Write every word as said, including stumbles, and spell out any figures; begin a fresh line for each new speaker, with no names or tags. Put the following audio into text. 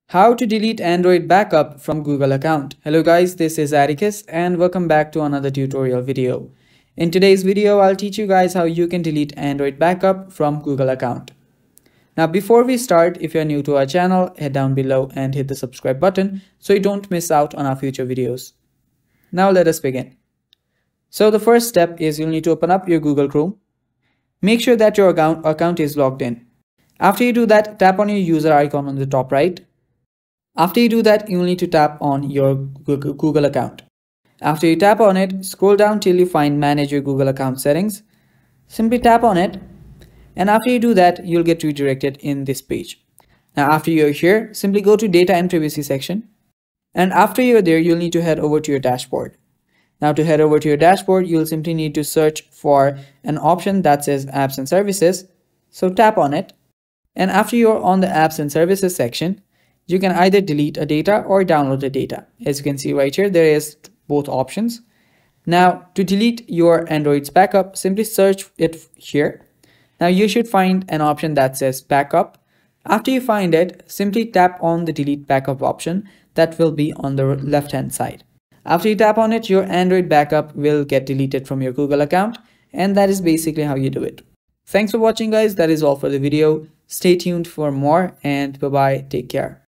How to delete Android backup from Google account. Hello guys, this is Atticus and welcome back to another tutorial video. In today's video, I'll teach you guys how you can delete Android backup from Google account. Now before we start, if you're new to our channel, head down below and hit the subscribe button so you don't miss out on our future videos. Now let us begin. So the first step is you'll need to open up your Google Chrome. Make sure that your account, account is logged in. After you do that, tap on your user icon on the top right. After you do that, you'll need to tap on your Google account. After you tap on it, scroll down till you find Manage your Google account settings. Simply tap on it, and after you do that, you'll get redirected in this page. Now after you're here, simply go to Data and Privacy section, and after you're there, you'll need to head over to your dashboard. Now to head over to your dashboard, you'll simply need to search for an option that says Apps and Services. So tap on it, and after you're on the Apps and Services section, you can either delete a data or download the data. As you can see right here, there is both options. Now to delete your Android's backup, simply search it here. Now you should find an option that says backup. After you find it, simply tap on the delete backup option that will be on the left hand side. After you tap on it, your Android backup will get deleted from your Google account, and that is basically how you do it. Thanks for watching guys, that is all for the video. Stay tuned for more and bye bye, take care.